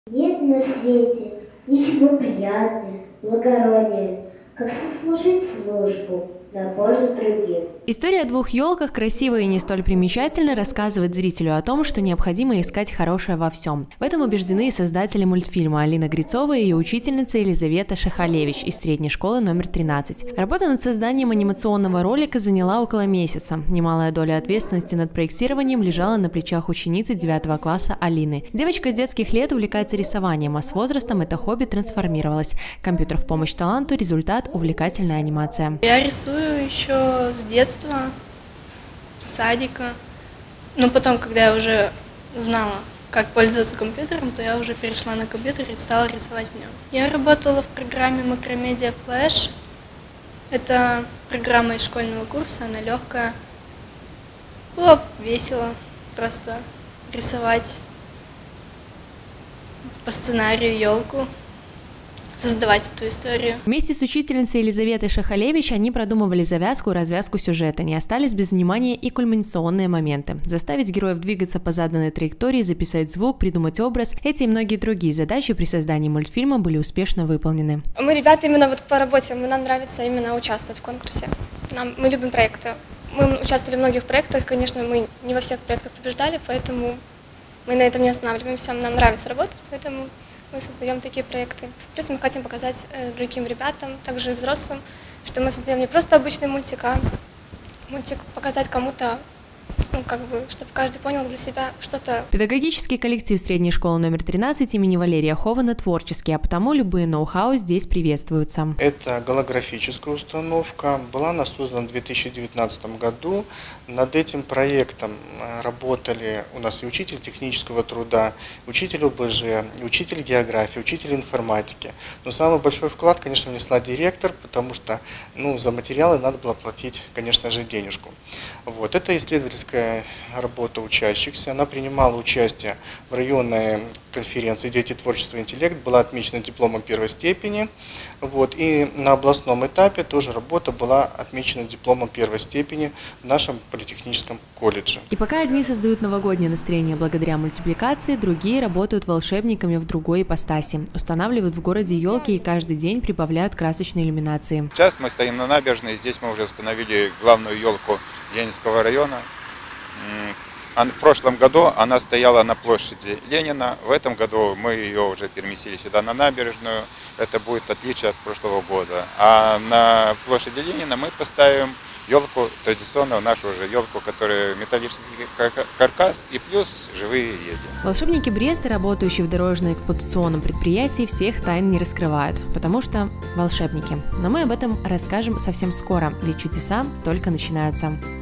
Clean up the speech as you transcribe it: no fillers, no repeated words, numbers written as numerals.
Нет на свете ничего приятнее, благороднее, как сослужить службу на пользу другим. История о двух елках, красивая и не столь примечательная, рассказывает зрителю о том, что необходимо искать хорошее во всем. В этом убеждены и создатели мультфильма Алина Грицова и ее учительница Елизавета Шахалевич из средней школы номер 13. Работа над созданием анимационного ролика заняла около месяца. Немалая доля ответственности над проектированием лежала на плечах ученицы 9 класса Алины. Девочка с детских лет увлекается рисованием, а с возрастом это хобби трансформировалось. Компьютер в помощь таланту – результат – увлекательная анимация. Я рисую еще с детства, с садика. Но потом, когда я уже знала, как пользоваться компьютером, то я уже перешла на компьютер и стала рисовать в нем. Я работала в программе Macromedia Flash. Это программа из школьного курса, она легкая. Было весело просто рисовать по сценарию елку, создавать эту историю. Вместе с учительницей Елизаветой Шахалевич они продумывали завязку и развязку сюжета. Не остались без внимания и кульминационные моменты. Заставить героев двигаться по заданной траектории, записать звук, придумать образ. Эти и многие другие задачи при создании мультфильма были успешно выполнены. Мы, ребята, именно вот по работе, нам нравится именно участвовать в конкурсе. Мы любим проекты. Мы участвовали в многих проектах, конечно, мы не во всех проектах побеждали, поэтому мы на этом не останавливаемся. Нам нравится работать, поэтому мы создаем такие проекты. Плюс мы хотим показать другим ребятам, также и взрослым, что мы создаем не просто обычный мультик, а мультик показать кому-то, чтобы каждый понял для себя что-то. Педагогический коллектив средней школы номер 13 имени Валерия Хована творческий, а потому любые ноу-хау здесь приветствуются. Это голографическая установка. Была она создана в 2019 году. Над этим проектом работали у нас и учитель технического труда, учитель ОБЖ, учитель географии, учитель информатики. Но самый большой вклад, конечно, внесла директор, потому что за материалы надо было платить, конечно же, денежку. Вот. Это исследовательская работа учащихся. Она принимала участие в районной конференции «Дети, творчество, интеллект», была отмечена дипломом первой степени. Вот. И на областном этапе тоже работа была отмечена дипломом первой степени в нашем политехническом колледже. И пока одни создают новогоднее настроение благодаря мультипликации, другие работают волшебниками в другой ипостаси. Устанавливают в городе елки и каждый день прибавляют красочные иллюминации. Сейчас мы стоим на набережной, здесь мы уже установили главную елку Ленинского района. В прошлом году она стояла на площади Ленина, в этом году мы ее уже переместили сюда на набережную. Это будет отличие от прошлого года. А на площади Ленина мы поставим елку, традиционную нашу уже елку, которая металлический каркас и плюс живые ели. Волшебники Бреста, работающие в дорожно-эксплуатационном предприятии, всех тайн не раскрывают, потому что волшебники. Но мы об этом расскажем совсем скоро, ведь чудеса только начинаются.